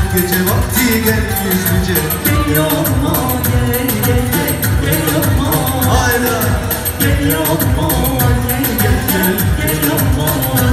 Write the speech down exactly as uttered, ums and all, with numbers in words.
gece vakti gel gizlice. Gel yapma gel gel gel gel yapma. Hayda. Gel yapma gel gel gel gel yapma.